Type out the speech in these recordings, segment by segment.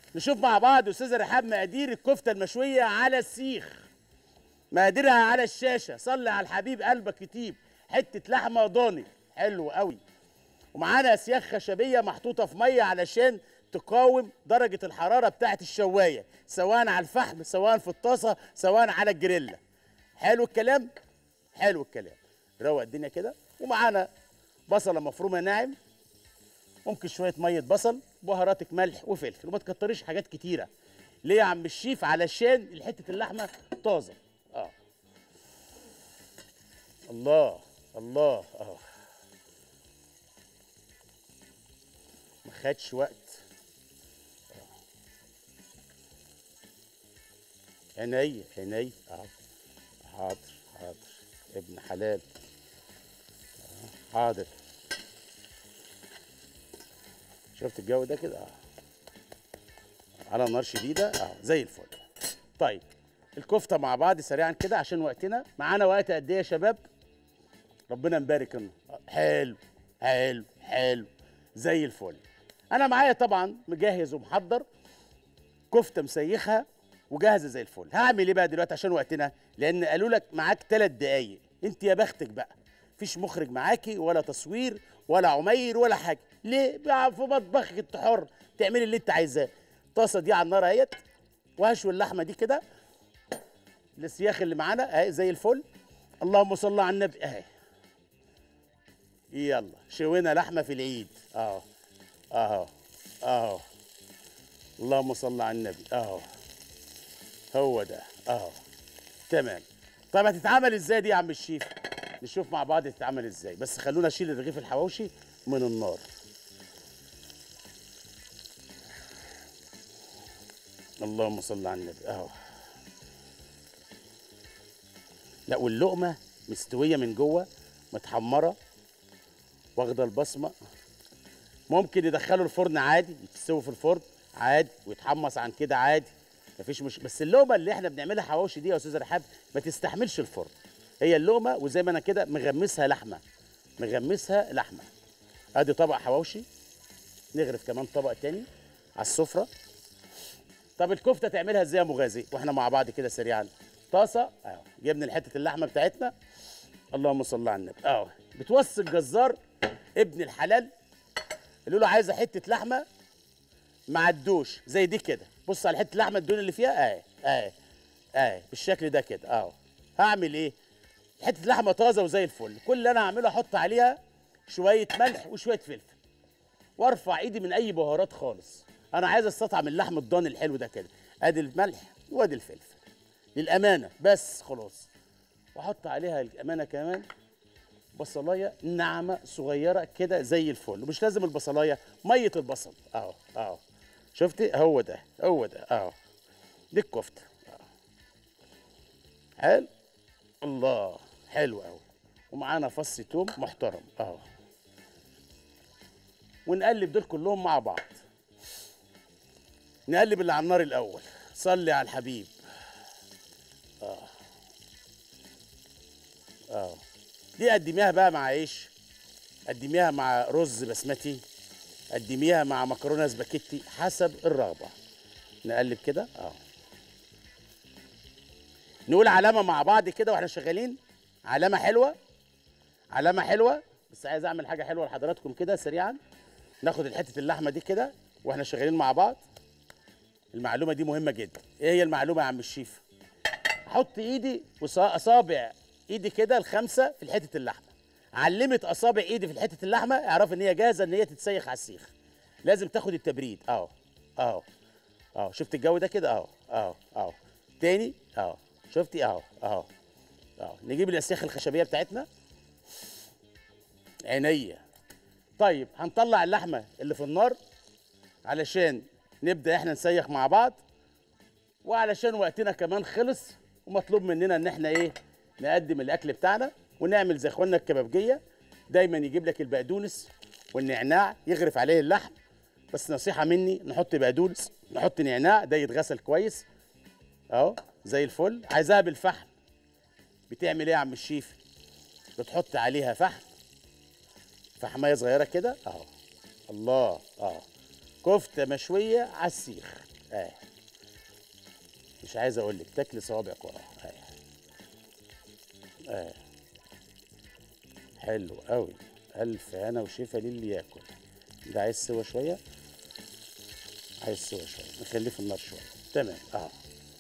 نشوف مع بعض استاذه رحاب مقادير الكفته المشويه على السيخ. مقاديرها على الشاشه، صلي على الحبيب قلبك يطيب. حته لحمه ضاني حلو قوي، ومعانا اسياخ خشبيه محطوطه في ميه علشان تقاوم درجه الحراره بتاعه الشوايه، سواء على الفحم سواء في الطاسه سواء على الجريلا. حلو الكلام، حلو الكلام. روق الدنيا كده. ومعانا بصله مفرومه ناعم، ممكن شويه ميه بصل، بهاراتك ملح وفلفل، وما تكتريش حاجات كتيره. ليه يا عم الشيف؟ علشان حته اللحمه طازه. اه الله الله ما خدش وقت. عينيا عينيا. حاضر حاضر ابن حلال. حاضر. شفت الجو ده كده؟ على نار شديده زي الفل. طيب الكفته مع بعض سريعا كده عشان وقتنا. معانا وقت قد ايه يا شباب؟ ربنا مبارك لنا. حلو حلو حلو زي الفل. انا معايا طبعا مجهز ومحضر كفته مسيخها وجاهزه زي الفل. هعمل ايه بقى دلوقتي عشان وقتنا؟ لان قالوا لك معاك 3 دقايق. انت يا بختك بقى، مفيش مخرج معاكي ولا تصوير ولا عمير ولا حاجه. ليه بقى؟ في مطبخك انت حر، تعملي اللي انت عايزاه. الطاسه دي على النار اهيت، وهشوي اللحمه دي كده، السياخ اللي معانا اهي زي الفل. اللهم صل على النبي اهي. يلا شوينا لحمه في العيد اهو اهو اهو. اللهم صل على النبي اهو. هو ده اهو. تمام. طيب هتتعمل ازاي دي يا عم الشيف؟ نشوف مع بعض تتعمل ازاي، بس خلونا اشيل الرغيف الحواوشي من النار. اللهم صل على النبي اهو. لا واللقمه مستويه من جوه، متحمره، واخده البصمه. ممكن يدخلوا الفرن عادي، يتسوي في الفرن عادي ويتحمص عن كده عادي، مفيش بس اللقمه اللي احنا بنعملها حواوشي دي يا استاذ رحاب ما تستحملش الفرن. هي اللقمه وزي ما انا كده مغمسها لحمه، مغمسها لحمه. ادي طبق حواوشي، نغرف كمان طبق تاني على السفره. طب الكفته تعملها ازاي يا مغازي واحنا مع بعض كده سريعا؟ طاسه اهو، جبنا حته اللحمه بتاعتنا. اللهم صل على النبي اهو. بتوصي الجزار ابن الحلال اللي له عايزه حته لحمه مع الدوش زي دي كده. بص على حته اللحمه الدهون اللي فيها اهي اهي اهي بالشكل ده كده اهو. هعمل ايه؟ حته لحمه طازه وزي الفل. كل اللي انا هعمله احط عليها شويه ملح وشويه فلفل، وارفع ايدي من اي بهارات خالص. انا عايز استطعم اللحم الضاني الحلو ده كده. ادي الملح وادي الفلفل للامانه بس خلاص. واحط عليها الامانه كمان بصلايه ناعمه صغيره كده زي الفل. ومش لازم البصلايه، ميه البصل اهو اهو. شفتي؟ هو ده هو ده اهو. دي الكفته اهو. حلو. الله حلو قوي. ومعانا فص توم محترم اهو. ونقلب دول كلهم مع بعض. نقلب اللي على النار الاول. صلي على الحبيب. اه دي قدميها بقى مع عيش، قدميها مع رز بسمتي، قدميها مع مكرونه سباكيتي حسب الرغبه. نقلب كده اه. نقول علامه مع بعض كده واحنا شغالين. علامه حلوه، علامه حلوه. بس عايز اعمل حاجه حلوه لحضراتكم كده سريعا. ناخد حته اللحمه دي كده واحنا شغالين مع بعض. المعلومه دي مهمه جدا. ايه هي المعلومه يا عم الشيف؟ احط ايدي واصابع ايدي كده الخمسه في حته اللحمه. علمت اصابع ايدي في حته اللحمه اعرف ان هي جاهزه ان هي تتسيخ على السيخ. لازم تاخد التبريد اهو اهو اهو. شفت الجو ده كده اهو اهو اهو. تاني اهو. شفتي اهو اهو اهو. نجيب الاسياخ الخشبيه بتاعتنا. عينيا. طيب هنطلع اللحمه اللي في النار علشان نبدا احنا نسيخ مع بعض، وعلشان وقتنا كمان خلص ومطلوب مننا ان احنا ايه نقدم الاكل بتاعنا ونعمل زي اخواننا الكبابجيه. دايما يجيب لك البقدونس والنعناع يغرف عليه اللحم. بس نصيحه مني، نحط بقدونس نحط نعناع، ده يتغسل كويس اهو زي الفل. عايزاها بالفحم، بتعمل ايه يا عم الشيف؟ بتحط عليها فحم، فحمايه صغيره كده اهو. الله اهو. كفته مشويه على السيخ اهي. مش عايز اقول لك تاكلي صوابعك وراها اهي. اهي. حلو قوي. الف هنا وشفا للي ياكل. ده عايز سوا شويه. عايز سوا شويه، نخليه في النار شويه. تمام اهو.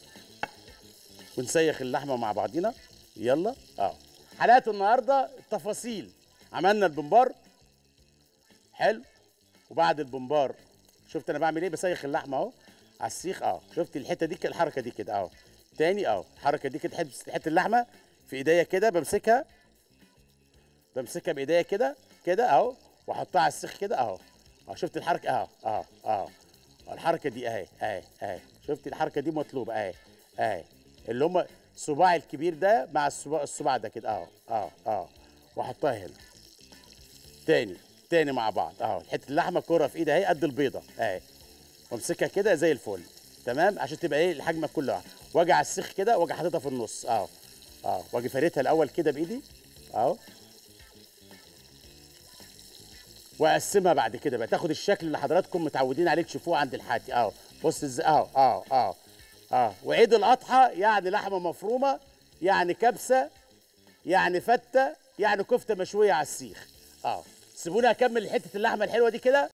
ونسيخ اللحمه مع بعضينا. يلا اهو. حلقه النهارده التفاصيل. عملنا البمبار. حلو. وبعد البمبار شفت انا بعمل ايه؟ بسيخ اللحمه اهو على السيخ اهو. شفت الحته دي كده، الحركه دي كده اهو. تاني اهو الحركه دي كده. حته اللحمه في ايديا كده بمسكها. بمسكها بايديا كده كده اهو، واحطها على السيخ كده اهو. اهو شفت الحركه اهو اهو اهو. الحركه دي اهي اهي اهي. شفت الحركه دي مطلوبه اهي اهي. اللي هم الصباع الكبير ده مع الصباع ده كده اهو اهو اهو. واحطها هنا. تاني تاني مع بعض اهو. حته اللحمه كوره في ايدي اهي قد البيضه اهي. وامسكها كده زي الفل. تمام عشان تبقى ايه الحجمه كلها. واجي على السيخ كده واجي حاططها في النص اهو. اهو واجي فارتها الاول كده بايدي اهو. واقسمها بعد كده بقى تاخد الشكل اللي حضراتكم متعودين عليه تشوفوه عند الحاتي اهو. بص ازاي اهو اهو اهو اهو. وعيد الاضحى يعني لحمه مفرومه، يعني كبسه، يعني فته، يعني كفته مشويه على السيخ. اهو. سيبوني اكمل حته اللحمه الحلوه دي كده